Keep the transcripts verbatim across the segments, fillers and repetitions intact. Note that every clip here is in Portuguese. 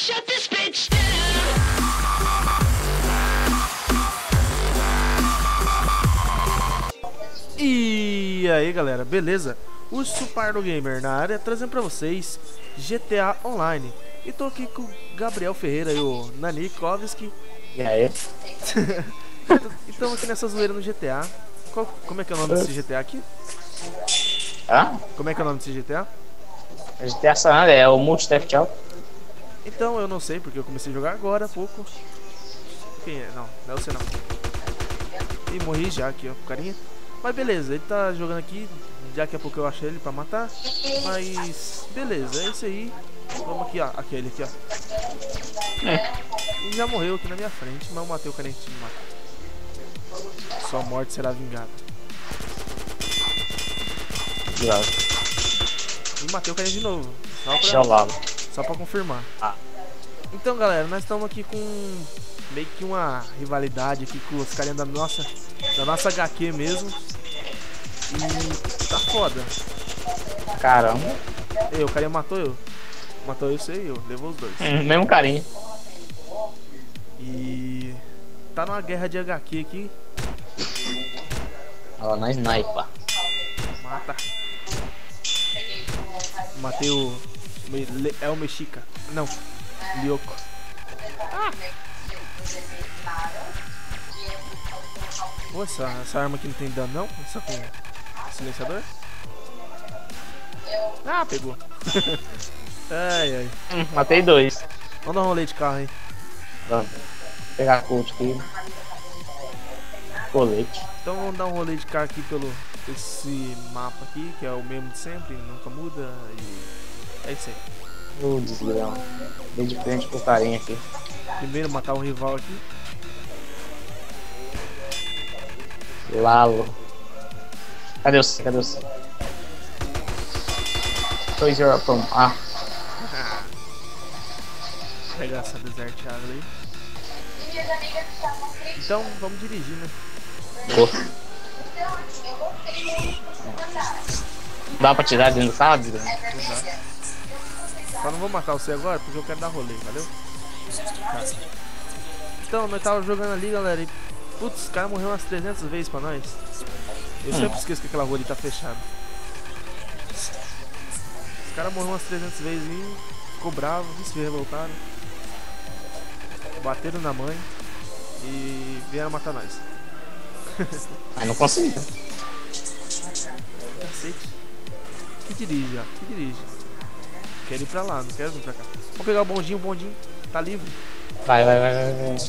Shut this bitch E aí galera, beleza? Urso Pardo Gamer na área, trazendo pra vocês G T A Online. E tô aqui com o Gabriel Ferreira e o Nanikovski. E aí? E estamos aqui nessa zoeira no G T A. Qual, como é que é o nome desse G T A aqui? Hã? Como é que é o nome desse G T A? G T A San Andreas é o Multi Theft Auto. Então, eu não sei, porque eu comecei a jogar agora há pouco. Quem é? Não, não é você não. Ih, morri já aqui, ó, carinha. Mas beleza, ele tá jogando aqui. Daqui a pouco eu achei ele pra matar. Mas beleza, é isso aí. Vamos aqui, ó, aquele aqui, ó. É. E já morreu aqui na minha frente, mas eu matei o carinha que tinha que matar. Sua morte será vingada. Droga. E matei o carinha de novo. Só Deixa eu pra, lá. só pra confirmar. Ah. Então galera, nós estamos aqui com meio que uma rivalidade aqui com os carinhas da nossa, da nossa H Q mesmo. E tá foda. Caramba. Ei, o carinha matou eu. Matou eu, sei eu. Levou os dois. Hum, mesmo carinho. E tá numa guerra de H Q aqui. Ó, na sniper. Mata. Matei o... Me- É o Mexica. Não. Lyoko. Ah! Pô, essa, essa arma aqui não tem dano não? Essa com silenciador? Ah, pegou. Ai, ai. Hum, matei dois. Vamos dar um rolê de carro aí. Vamos. Pegar a coach aqui. Colete. Então vamos dar um rolê de carro aqui pelo esse mapa aqui, que é o mesmo de sempre, nunca muda. E é isso aí. Ô, desgrama. Dei de frente pro carinha aqui. Primeiro matar um rival aqui. Lalo. Cadê o C? Cadê o C? dois zero from A. Pegar essa deserteada aí. Então vamos dirigir, né? Pô. Dá pra tirar dentro do carro, desgrama? Não dá. Só não vou matar você agora porque eu quero dar rolê, valeu? Então, nós tava jogando ali, galera, e putz, os caras morreram umas trezentas vezes pra nós. Eu sempre esqueço que aquela rua ali tá fechada. Os caras morreram umas trezentas vezes e ficou bravo, se revoltaram. Bateram na mãe e vieram matar nós. Mas não consegui. Cacete. Que dirige, ó, que dirige. Quero ir pra lá, não quero vir pra cá. Vamos pegar o bondinho, o bondinho tá livre. Vai, vai, vai, vai, vai.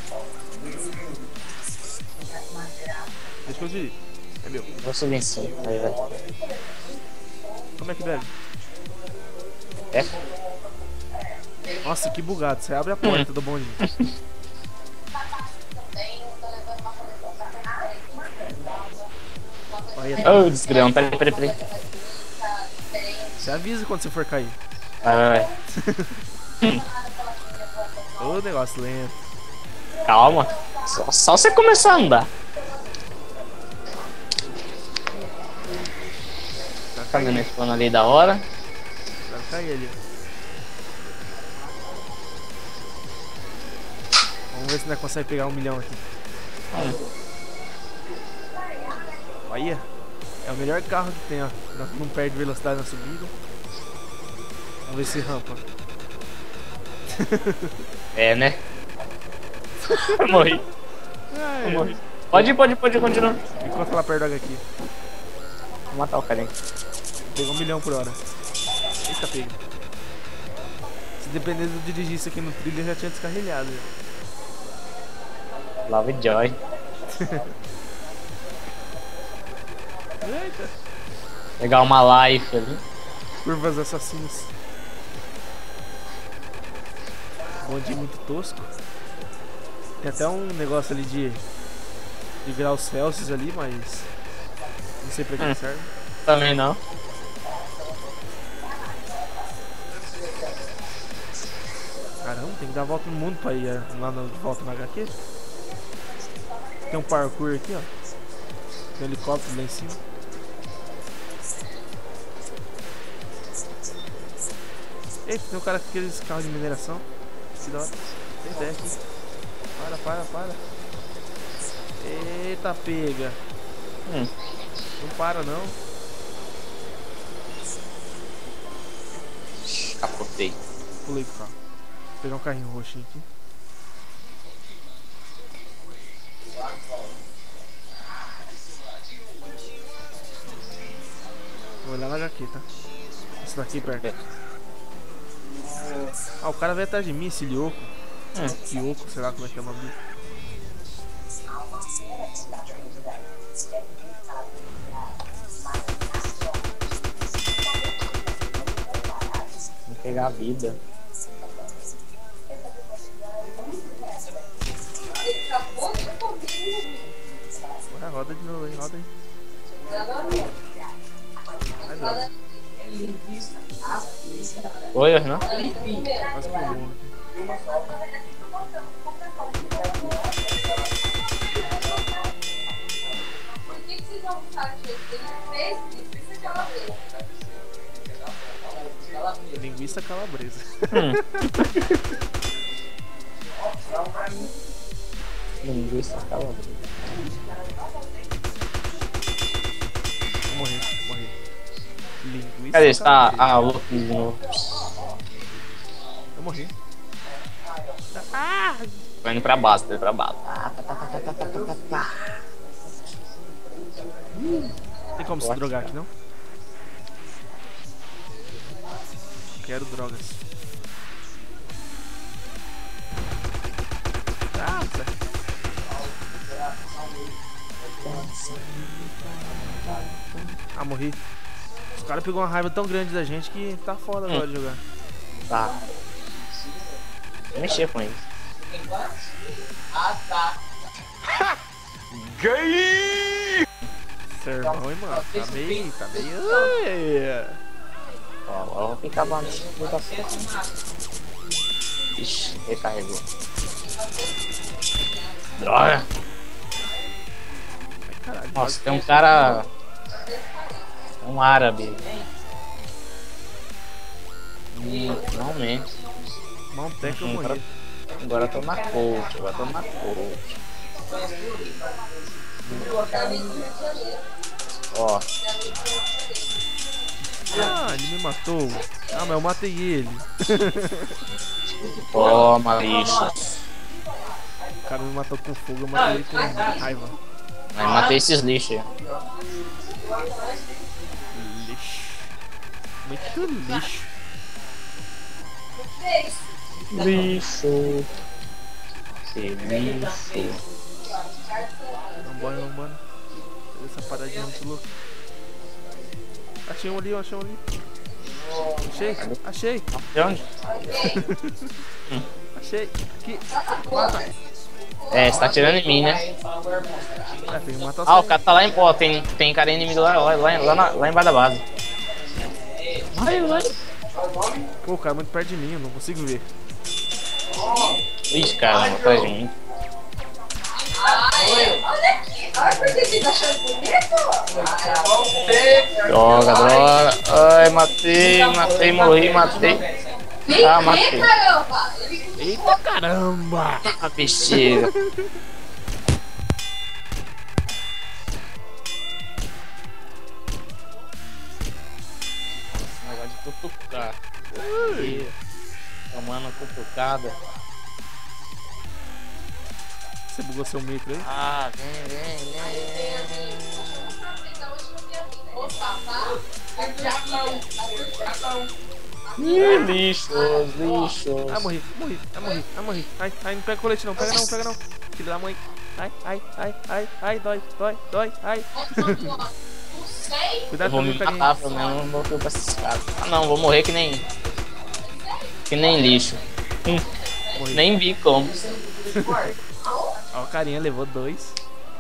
Deixa que eu dirijo. É meu. Vou subir em cima. Vai, vai. Como é que bebe? É? Nossa, que bugado. Você abre a porta do bondinho. Olha, tá. Ô, desgrama. Peraí, peraí, peraí. Você avisa quando você for cair. Vai, vai, vai. Ô, negócio lento. Calma. Só, só você começar a andar. Vai Tá cair, vendo esse plano ali da hora? vai cair ali. Vamos ver se nós conseguimos pegar um milhão aqui. Olha, é o melhor carro que tem, ó. Não, não perde velocidade na subida. Vamos ver se rampa. É, né? Eu morri. Ai, Eu morri. Pode ir, pode ir, pode ir, continua. enquanto ela perde aqui. Vou matar o carinha. Pegou um milhão por hora. Eita, pega. Se dependesse de eu dirigir isso aqui no trilho, eu já tinha descarrilhado. Love Joy. Eita. Pegar uma life ali. Curvas assassinas. Bondinho muito tosco. Tem até um negócio ali de, de graus Celsius ali, mas não sei pra que Hum. serve. Também não. Caramba, tem que dar a volta no mundo pra ir é, lá no, de volta na H Q. Tem um parkour aqui, ó. Tem um helicóptero lá em cima. Eita, tem um cara com aqueles carros de mineração. Que da hora. Tem ideia aqui. Para, para, para. Eita, pega. Hum. Não para, não. Capotei. Pulei pro carro. Vou pegar um carrinho roxinho aqui. Vou olhar na H Q, tá? Esse daqui perto. Ah, o cara veio atrás de mim, esse Lioco. Hum. Kiyoko, sei lá como é que é o nome dele. Vou pegar a vida. Vai, roda de novo aí, roda aí. Vai, droga. Oi, não? Quase pulou aqui. Por que que vocês vão buscar de três linguiças calabresa? Linguiça calabresa. Hum. Linguiça calabresa. Vou morrer, vou morrer. Linguiça Cadê? Está calabresa. a louco de novo. Eu morri. Tô indo pra base, tô indo pra base. Tem como se drogar aqui, não? Quero drogas. Ah, certo. Ah, morri. Os caras pegou uma raiva tão grande da gente que tá foda agora de jogar. Tá. Vou mexer com ele. Servão, hein, mano? Tá meio. Tá meio. Ai. Ó, agora eu vou picar a bala. Ixi, recarregou. Droga! Ai, caralho. Nossa, tem um cara. Um árabe. Hum, finalmente. Mountec eu Agora, morri. agora eu tô na coach, agora eu tô na coach. Ó, Ah, ele me matou. Ah, mas eu matei ele. toma, lixo. O cara me matou com fogo, eu matei ele com raiva. Aí matei esses lixos aí. Lixo. Muito lixo. Lixo. Que lixo. Vambora, vambora. Essa paradinha muito louca. Achei um ali, achei um ali. Achei, achei, De onde? achei. Aqui. Mata. É, você tá tirando em mim, né? É, tem que matar Ah, o você. cara tá lá em pó, tem, tem cara inimigo lá, lá, lá, lá, na- lá embaixo da base. Vai, vai. Pô, o cara é muito perto de mim, eu não consigo ver. Ixi, cara, atrás de mim. Olha aqui, olha por que vocês acham bonito? Droga, droga. Ai, matei, matei, morri, matei. Ah, matei. Caramba! Eita caramba! Ah, bexiga. Negócio de cutucar. Ih, tomando cutucada. Você bugou seu micro aí? Ah, vem, vem, vem. Ih, lixos, lixos. Ah, morri, morri, ah, morri, ah, morri. Ai, ai, não pega colete não, pega não, pega não. Filho da mãe. Ai, ai, ai, ai, ai, dói, dói, dói, ai. Eu Cuidado vou com me o carinha. matar, pelo menos não vou pra esses caras. Ah não, vou morrer que nem. Que nem lixo. Hum, Morri. nem vi como. Ó, o carinha levou dois.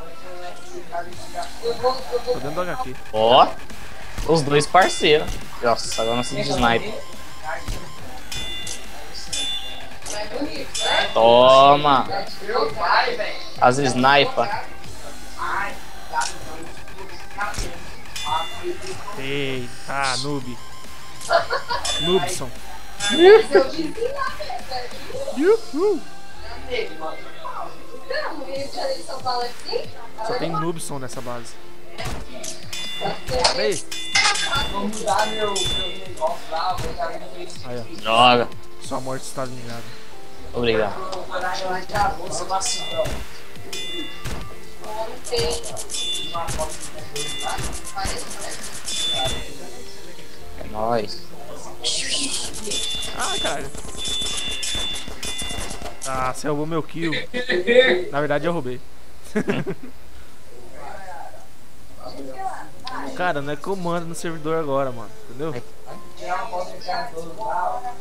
Tô dentro do H Q. Ó, os dois parceiros. Nossa, agora nós de sniper. Toma! As sniper. Eita, noob. Noobson. Seu vizinho lá mesmo. Uhul. Não, Rio de Janeiro e São Paulo é assim? Só tem noobson nessa base. Ei. Vou mudar meu, meu negócio lá, vou já ver. Aí, ó. Droga. Sua morte está vingada. Obrigado. Vou parar lá de avô, vacilão. Ontem. É nóis. Ah, caralho. Ah, você roubou meu kill. Na verdade, eu roubei. Cara, não é comando no servidor agora, mano. Entendeu? Tirar uma foto de cartão lá, ó.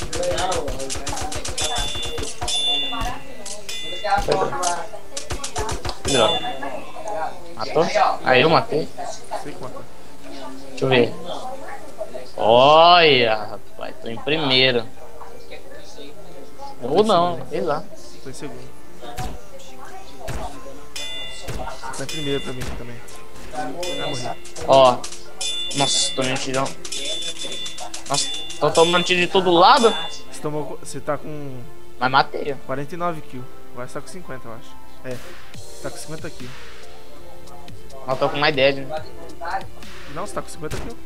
Que droga. Matou? Aí eu matei. Sei que matou. Deixa eu ver. Olha, rapaz, tô em primeiro. Ou não, sei lá. Tô em segundo. Tá em primeiro pra mim também. Ah, morri. Ó. Nossa, tô me tirando. Nossa, tô tomando tiro de todo lado. Você, tomou, você tá com Mas matei, ó. quarenta e nove kills. Agora você tá com cinquenta, eu acho. É, você tá com cinquenta kills. Mas tô com mais dez, né? Não, você tá com cinquenta kills.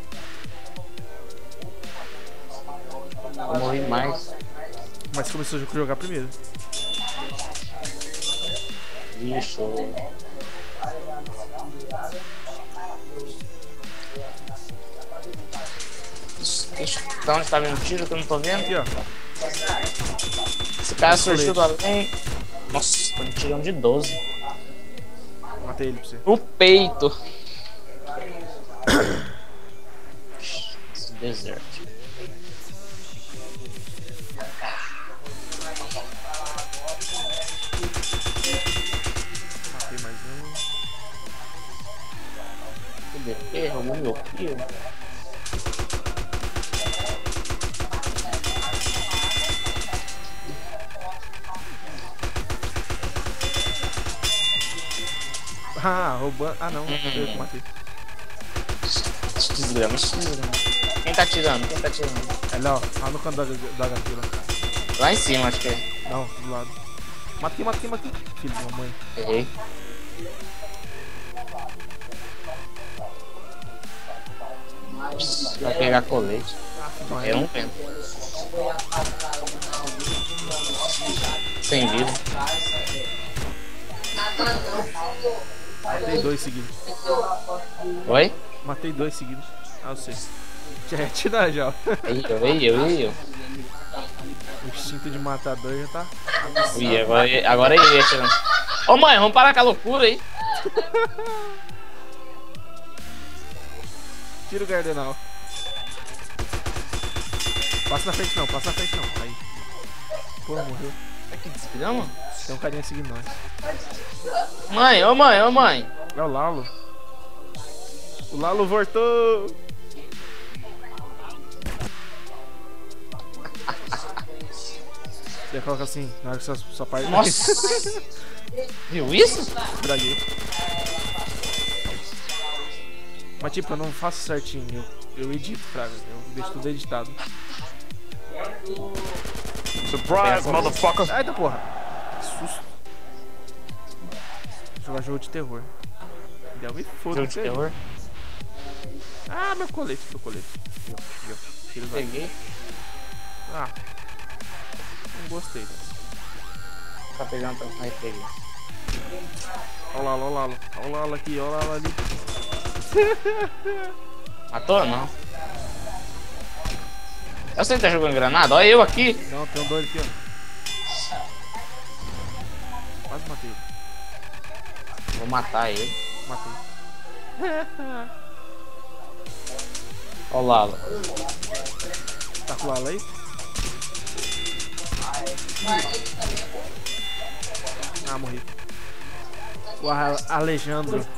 Eu morri mais. Mas você começou a jogar primeiro. Ixi. Ixi, da onde tá vindo o tiro que eu não tô vendo? Aqui, ó. Esse cara surgiu do além. Nossa, tô me tirando de doze. Matei ele pra você. No peito. Esse deserto. Matei mais um. Cadê? Roubou meu kill. Ah, roubando. Ah, não. Eu que matei. Desgrama, desgrama. Quem tá tirando? Quem tá tirando? É lá, ó. Lá no canto da, da H P lá. Lá em cima, acho que é. Não, do lado. Mata aqui, mata aqui, mata aqui. Filho de uma mãe. Errei. Vai pegar colete. Não É um vento. Sem vida. Matei dois seguidos. Oi? Matei dois seguidos. Ah, eu sei. Já ia tirar já, ó. Aí eu, aí eu, aí eu. O instinto de matador já tá. Ui, agora, agora ele ia tirando. Ô mãe, vamos parar com a loucura aí. Tira o gardenal. Passa na frente não, passa na frente não. Aí. Porra, morreu. Ai, que desgrama. Tem um carinha seguindo nós. Mãe, ô mãe, ô mãe. É o Lalo. O Lalo voltou. Você coloca assim, na hora que sua, sua parte. Nossa. Viu isso? Draguei. Mas tipo, eu não faço certinho. Eu, eu edito, fraga. Eu deixo tudo editado. Surprise, motherfucker! Ai da porra. Que susto. Jogar jogo de terror. Deu me foda. Jogo de terror. Ah, meu colete, meu colete. Viu, viu. Tira o zague. Peguei. Ah. Não gostei. Tá pegando pra aí, peguei. Olha lá, olha lá, olha lá, olha lá aqui, olha lá ali. Matou ou não? Eu sei que tá jogando granada, olha eu aqui. Não, tem um doido aqui, ó. Quase matei ele. Vou matar ele. Matei. Olha o Lalo. Tá com o Lalo aí? Ah, morri. O Ale- Alejandro.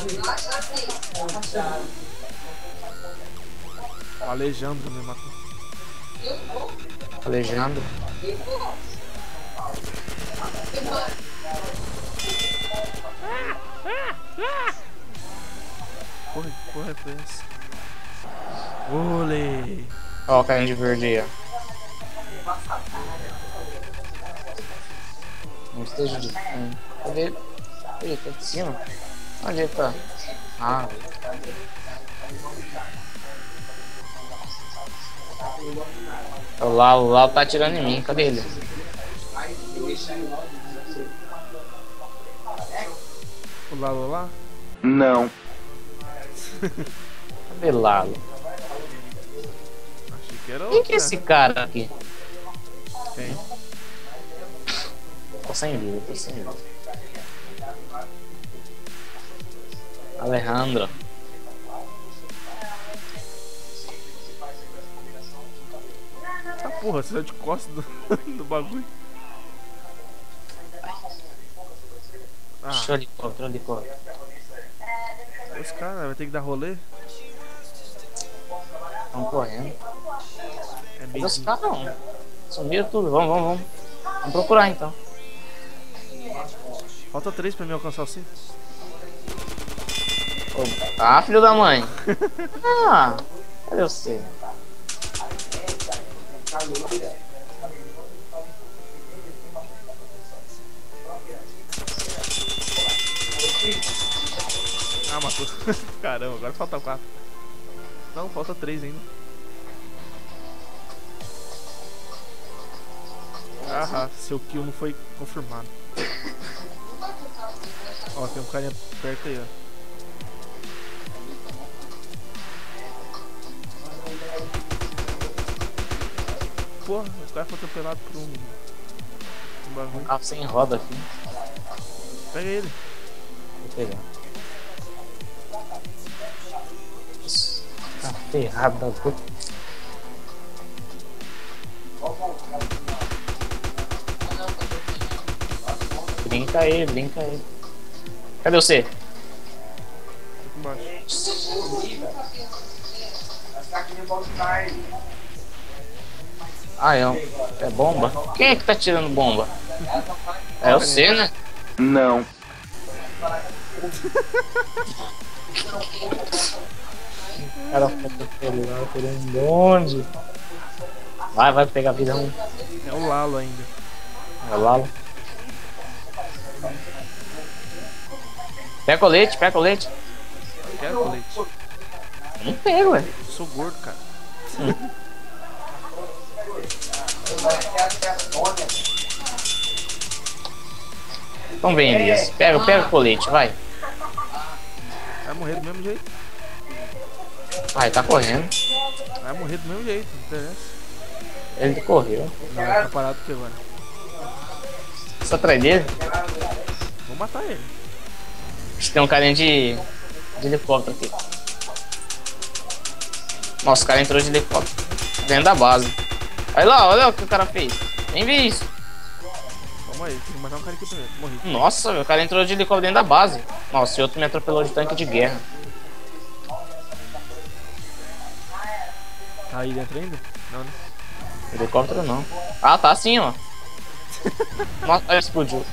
O Alejandro me matou. Alejandro. Porra, que porra foi essa? Olê. Ó, o carinha de verde aí, ó. Não esteja de fundo. Cadê ele? Ele tá de cima? Onde ele tá? Ah, o Lalo, o Lalo tá atirando em mim. Cadê ele? O Lalo lá? Não. Cadê Lalo? Achei que era Quem outro. que é esse cara aqui? Quem? Tô sem vida, tô sem vida. Alejandro. Ah, porra, você saiu de costas do, do bagulho. Ah, Deixa eu helicóptero, helicóptero. os caras vai ter que dar rolê. Estão correndo. É Cadê meio os caras não? Sumiram tudo, vamos, vamos, vamos. Vamos procurar então. Falta três pra mim alcançar o cinco. Ah, filho da mãe. Ah, cadê você? Ah, matou. Caramba, agora falta quatro. Não, falta três ainda. Ah, seu kill não foi confirmado. Ó, tem um carinha perto aí, ó. Porra, o cara foi atropelado por um, um bagulho. Ah, sem roda aqui. Pega ele. Vou pegar. Isso. Tá ferrado da puta. Brinca aí, brinca aí. Cadê você? Aqui embaixo. Ah, é, um- é bomba? Quem é que tá tirando bomba? É você, né? Não. O cara foi atropelado por um bonde. Vai, vai pegar a vida ruim. É o Lalo ainda. Vai lá. Pega colete, pega colete. Quer colete? Eu não pego, ué. Eu sou gordo, cara. Então vem, Elias. Pega, pega o colete, vai. Vai morrer do mesmo jeito. Vai, tá correndo. Vai morrer do mesmo jeito, não interessa. Ele correu. Não, ele tá parado aqui agora. Você atrás dele? Vou matar ele. Tem um carinha de, de helicóptero aqui. Nossa, o cara entrou de helicóptero dentro da base. Olha lá, olha o que o cara fez. Nem vi isso. Vamos aí, tem que matar um cara aqui primeiro. Morri. Nossa, o cara entrou de helicóptero dentro da base. Nossa, e outro me atropelou de tanque de guerra. Tá aí dentro ainda? Não, né? Helicóptero não. Ah, tá assim, ó. Nossa, olha, explodiu.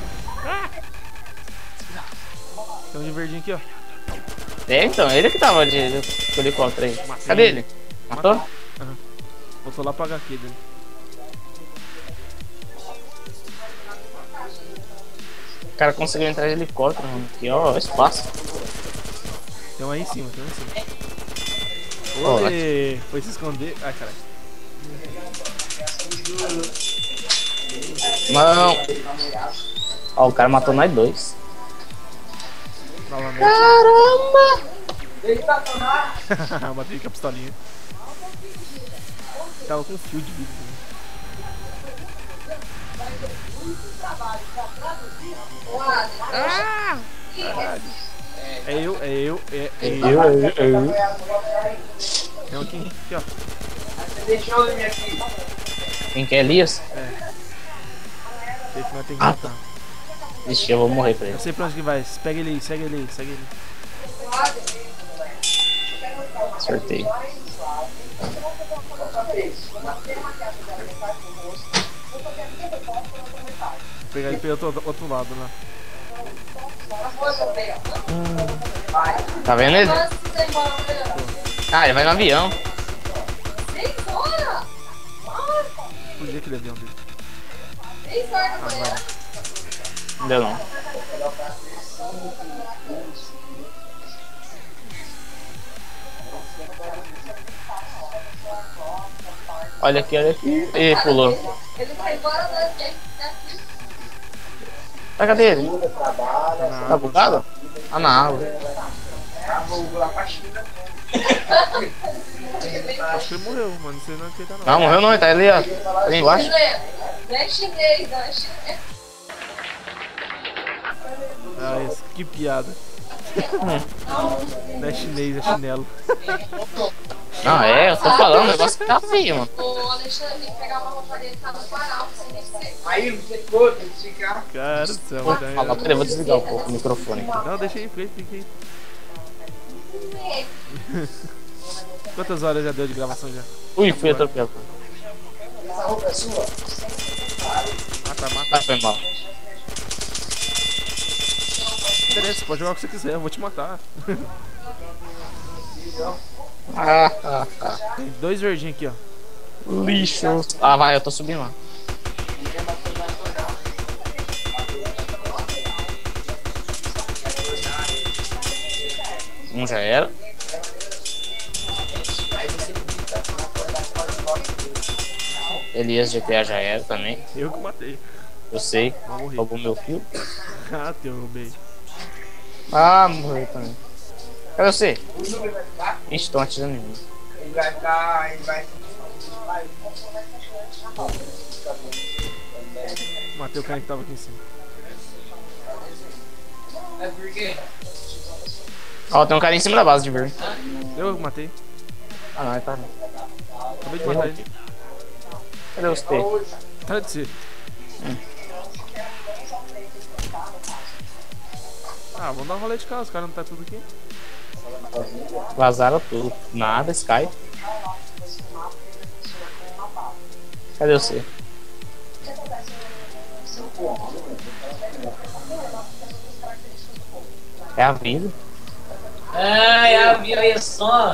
Tem um de verdinho aqui, ó. É, então, ele que tava de, de, de helicóptero aí. Matei Cadê ele. ele? Matou? Aham. Voltou lá pra H Q dele. O cara conseguiu entrar de helicóptero, mano. Aqui, ó, espaço. Tem um aí em cima, tem um aí em cima. Ó, Oi, foi se esconder. Ai, caralho. Não. Ó, o cara matou nós dois. Novamente. Caramba! Matei com a pistolinha. Tava com fio de vida. Ah! Caralho. É eu, é eu, é, é eu. Eu, eu, eu. Tem um aqui, aqui, ó. Quem quer Elias? Sei que nós tem que Ah, matar. Vixe, eu vou morrer pra ele. Eu sei pra onde que vai. Pega ele aí, segue ele aí, segue ele. Acertei. Vou pegar ele pelo outro, outro lado lá. Tá vendo ele? Ah, ele vai no avião. Fugiu aquele avião dele. Nem sorte Ah, amanhã. vai. Não deu não. Olha aqui, olha aqui. Ih, pulou. Ele foi embora da gente daqui. Tá, cadê ele? Na Tá bugado? Ah, na água. Acho que ele morreu, mano. Não sei não onde que ele tá não. Não, morreu não, ele tá ali, ó. Tá ali embaixo. Não é chinês, não é chinês. Ah, isso, que piada. Não é chinês, é chinelo. Não, é, eu tô falando, o negócio que tá feio, mano. O Alexandre tem que pegar uma roupa dele que tá no varal, sem nem ser. Aí você ficou, tem que ficar. Cara do céu, Vou cara. falar, peraí, vou desligar um pouco o microfone aqui. Não, deixa aí, fica aí, fica aí. Quantas horas já deu de gravação já? Ui, fui atropelado. Essa roupa é sua? Mata, mata. Ah, foi mal. Interessa, pode jogar o que você quiser, eu vou te matar. Ah, ah, ah. Tem dois verdinhos aqui, ó. Lixo. Ah, vai, eu tô subindo lá. Um já era. Elias G T A já era também. Eu que matei. Eu sei. Vou morrer. Roubou meu fio. Ah, derrubei. Ah, morreu também. Cadê você? Ixi, tô atirando em mim. Ele vai ficar. Ele vai. Matei o cara que tava aqui em cima. É porque. Ó, tem um cara em cima da base de verde. Eu que matei. Ah, não, ele tá. Acabei de matar ele. Cadê você? Tá de ser. Ah, vamos dar um rolê de carro, os caras não tá tudo aqui. Vazaram tudo. Nada, Sky. Cadê você? É a vida. Ai, a vida aí só.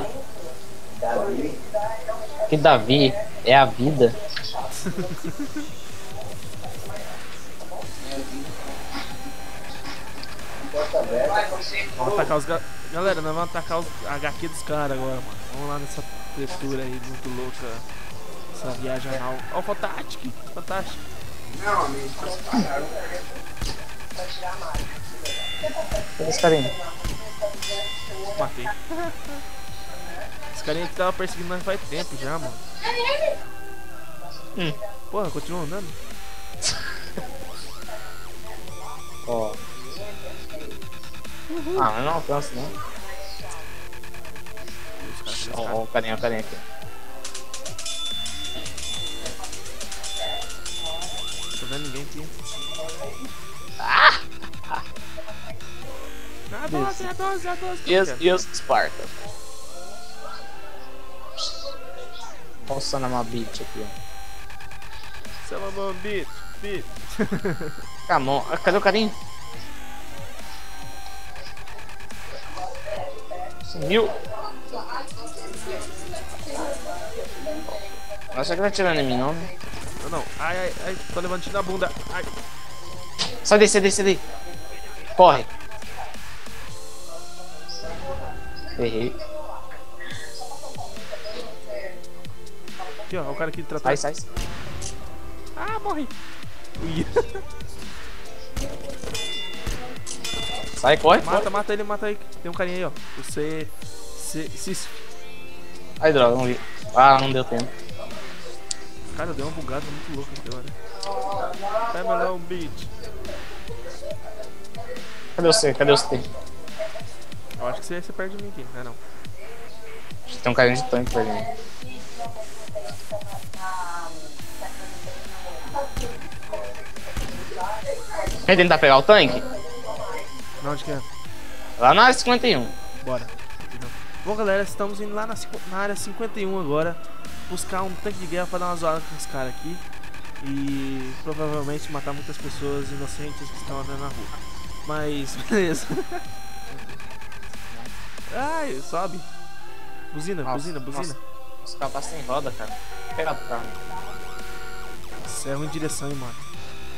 Que Davi é a vida. Vamos atacar os ga... Galera, nós vamos atacar os H Q dos caras agora, mano. Vamos lá nessa aventura aí muito louca. Essa viagem anal. Ó, o Fantástico. Fantástico. Não, amigo. Cadê esse carinha? Matei. Esse carinha que tava perseguindo nós faz tempo já, mano. Hum. Porra, continua andando. Ó. Ah, mas não alcança, não. Os caras, os Ó, caras. ó, o carinha, o carinha aqui. Não tô vendo ninguém aqui. Ah! A doze, a doze, a doze. E os, e os Sparta? Nossa, na beat aqui, ó. Seu mamão, beat, beat. Camon. Ah, cadê o carinha? Sumiu. Nossa, que tá tirando em mim, não, né? Não, não. Ai, ai, ai. Tô levando tiro na bunda. Ai. Sai daí, sai daí, sai daí. Corre. Errei. Aqui, ó. O cara aqui de tratar. Sai, sai. Ah, morri. Ui. Sai, corre. Mata, corre. mata ele, mata aí. Tem um carinha aí, ó. Você. Se. se... Ai, droga, não vi. Ah, não deu tempo. Cara, deu uma bugada muito louca aqui agora. Vai mandar um beat. Cadê você? Cadê você? Eu acho que você, você perde de mim aqui, não é não? Tem um carinha de tanque pra mim. Quer tentar pegar o tanque? Não, onde que é? Lá na área cinquenta e um. Bora. Bom, galera, estamos indo lá na, cinqu- na área cinquenta e um agora. Buscar um tanque de guerra pra dar uma zoada com os caras aqui. E provavelmente matar muitas pessoas inocentes que estão andando na rua. Mas, beleza. Ai, sobe. Buzina, Nossa, buzina, buzina. nossa. Os capazes sem roda, cara. Pega o carro. Você é ruim de direção, hein, mano.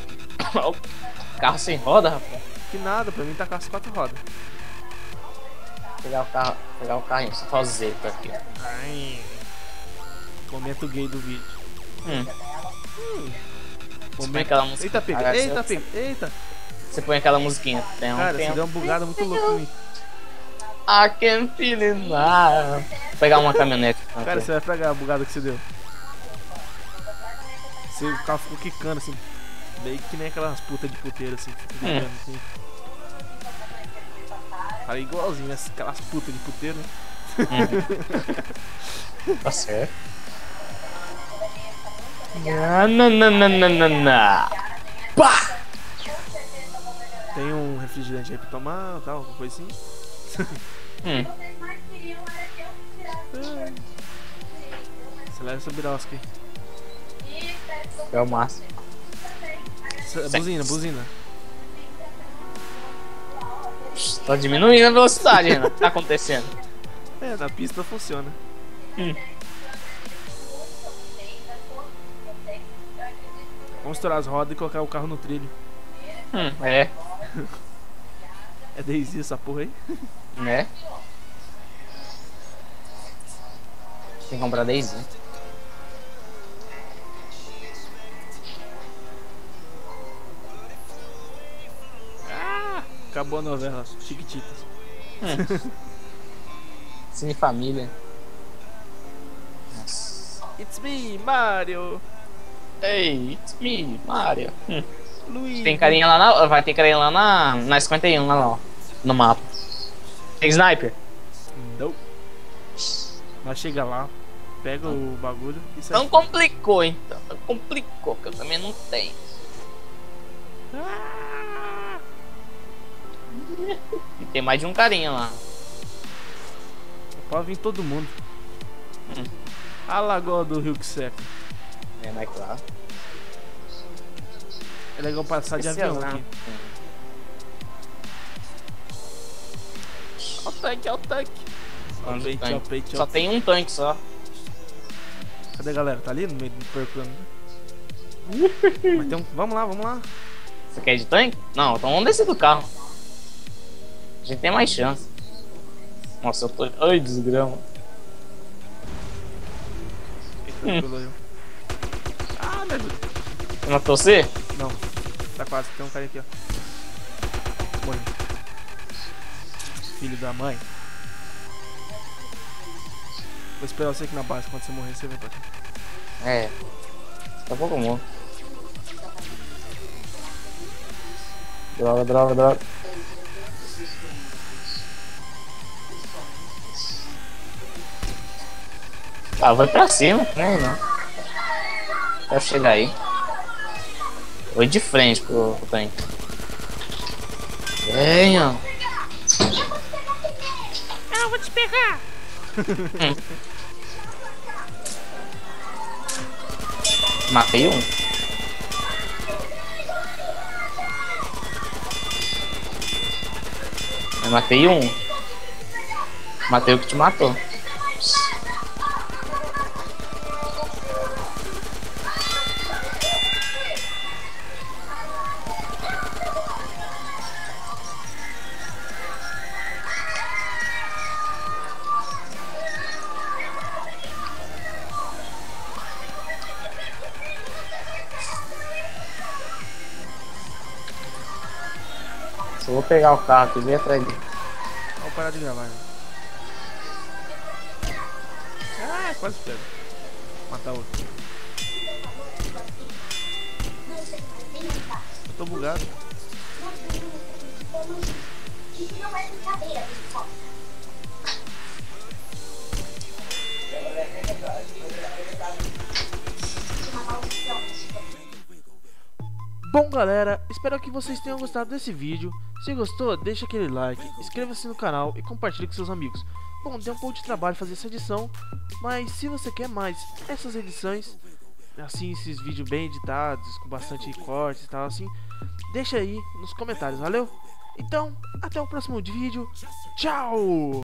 Carro sem roda, rapaz. Que nada, pra mim tá com as quatro rodas. Vou pegar o carro, pegar o carrinho, só fazer o Z aqui. Ai. Momento gay do vídeo. Hum. Hum. Você põe aquela música. Eita, pega. Cara, Eita, você- pega. Eita. Você põe aquela musiquinha. Tem um Cara, você tempo. deu uma bugada muito louca em mim. I can feel it now. Vou pegar uma caminhonete. Cara, aqui. você vai pegar a bugada que você deu. Você, o carro ficou quicando assim. Meio que nem aquelas putas de puteiro assim. Fica Hum. quicando, assim. Falei igualzinho, né? Aquelas putas de puteiro, né? Tá certo. Na, na, na, na, na, na, na. Pá! Tem um refrigerante aí pra tomar, tal, alguma coisa assim. Hum. Você leva essa birosca aí. É o máximo. Essa- Buzina, buzina. Tô diminuindo a velocidade, Renan. O que tá acontecendo? É, na pista funciona. Hum. Vamos estourar as rodas e colocar o carro no trilho. Hum, é. É Daisy essa porra aí? Né? Tem que comprar Daisy. Acabou a novela, Chiquititas. Cine Família. Nossa. It's me, Mario! Ei, it's me, Mario. Hum. Luigi! Tem carinha lá na. Vai ter carinha lá na. Na cinquenta e um, lá, ó. No mapa. Tem sniper? Não. Mas chega lá, pega o bagulho e sai. Então complicou, então. Então complicou, que eu também não tenho. Ah! E tem mais de um carinha lá. Pode vir todo mundo. Hum. A lagoa do rio que seca. É, mas claro. É legal passar de Esse avião azar. aqui. Ó o tanque, ó o tanque. Ó o peito, ó o peito, ó Só o tem um tanque só. Cadê a galera? Tá ali no meio do percurso. Mas tem um... Vamos lá, vamos lá. Você quer ir de tanque? Não, então vamos descer do carro. A gente tem mais chance. Nossa, eu tô. Ai, desgrama. Eita, pulou eu. Ah, me ajuda. Você matou você? Não, tá quase. Tem um cara aqui, ó. Morreu. Filho da mãe. Vou esperar você aqui na base. Quando você morrer, você vem pra cá. É. Daqui a pouco eu morro. Droga, droga, droga. Ah, vai pra cima, né? Não. Quero chegar aí. Vou ir de frente pro, pro tanque. Venha! Ah, eu vou te pegar. Matei um. Eu matei um. Matei o que te matou. Só vou pegar o carro aqui e vir atrás dele. Vamos parar de gravar. Né? Ah, quase pego. Matar outro. Eu tô bugado. Bom galera, espero que vocês tenham gostado desse vídeo. Se gostou, deixa aquele like, inscreva-se no canal e compartilhe com seus amigos. Bom, deu um pouco de trabalho fazer essa edição, mas se você quer mais essas edições, assim, esses vídeos bem editados, com bastante cortes e tal assim, deixa aí nos comentários, valeu? Então, até o próximo vídeo, tchau!